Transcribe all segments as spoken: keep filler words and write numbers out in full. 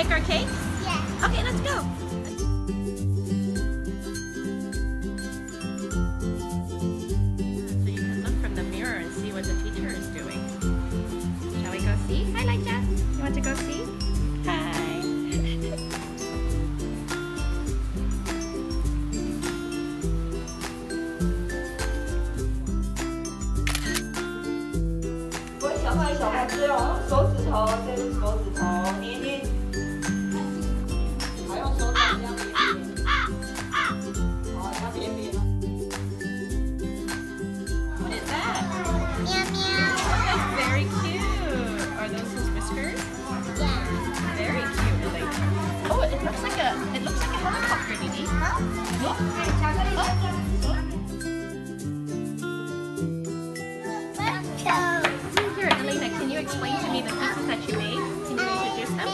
make our cakes? Yeah. Okay, let's go. So you can look from the mirror and see what the teacher is doing. Shall we go see? Hi, Elijah. You want to go see? Hi. What is that? Meow meow. That's very cute. Are those his whiskers? Yeah. Very cute, Elayna. Oh, it looks like a it looks like a helicopter, Didi. Oh. Oh. Here, Elayna, can you explain to me the pieces that you made? Can you introduce them?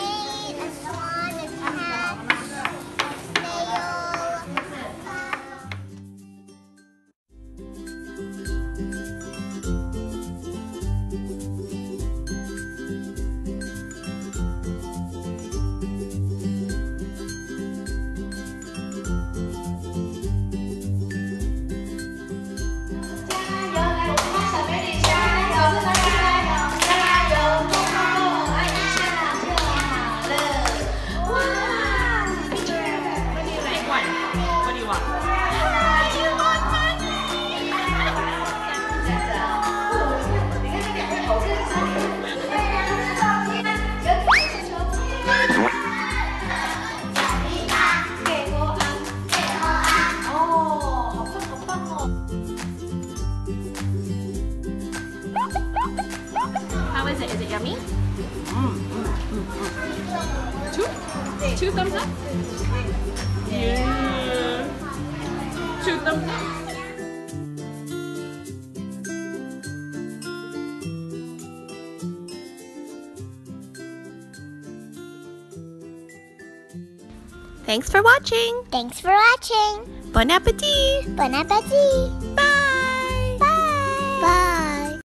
How is it? Is it yummy? Mm, mm, mm, mm. Two? Two thumbs up? Yeah. Two thumbs up. Thanks for watching. Thanks for watching. Bon appetit. Bon appetit. Bye. Bye. Bye.